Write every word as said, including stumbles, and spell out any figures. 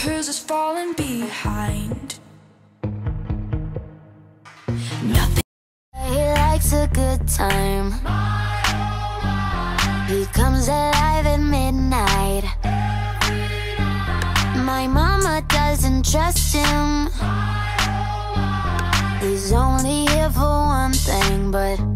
hers is falling behind. Nothing. He likes a good time. He comes alive at midnight. My mama doesn't trust him. He's only here for one thing, but